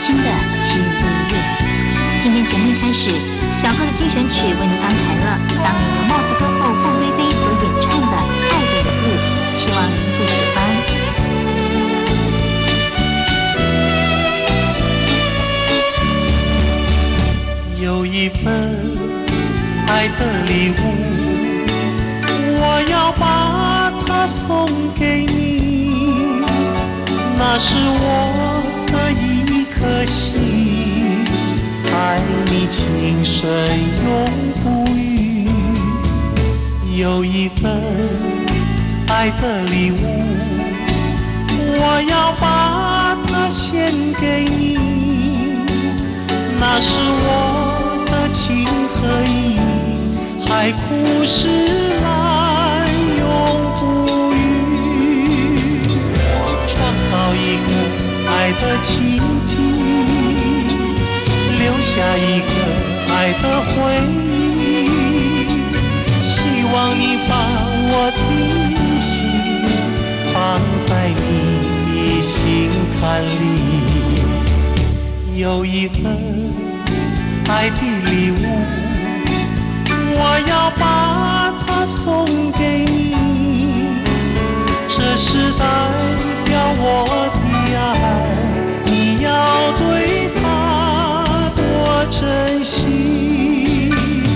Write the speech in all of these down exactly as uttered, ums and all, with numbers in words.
心的轻音乐。今天节目一开始，小哥的精选曲为您安排了当年由帽子歌后凤飞飞所演唱的《爱的礼物》，希望您会喜欢。 有一份爱的礼物，我要把它送给你，那是我的一颗心，爱你情深永不渝。有一份爱的礼物，我要把它献给你，那是我的情和意，海枯石烂永不渝。创造一个爱的奇迹，留下一个爱的回忆，希望你把我的心放在你的心坎里。有一份爱的礼物，我要把它送给你，这是代表我的爱，你要对它多珍惜。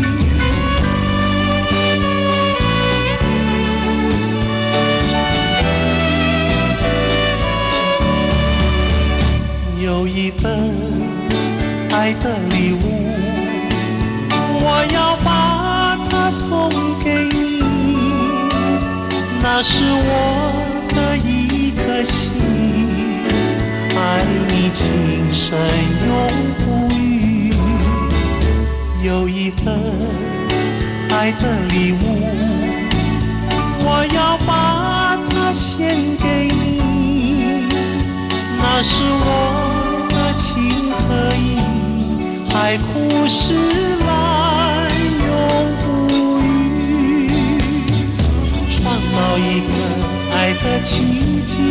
有一份爱的礼物，我要把它送给你，那是我的一颗心，爱你情深永不渝。有一份爱的礼物，我要把它献给你，那是我的情和意，海枯石烂永不渝。创造一个爱的奇迹，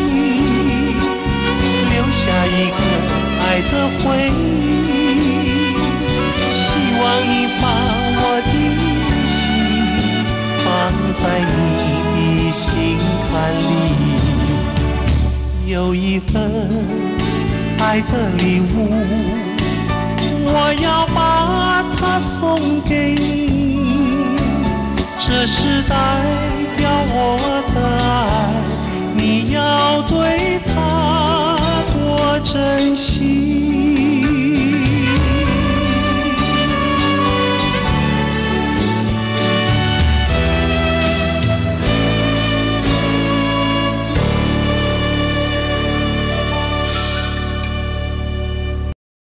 留下一个爱的回忆，希望你把我的心放在你的心坎里。有一份爱的礼物，我要把它送给你，这是代表我的爱，你要对它多珍惜。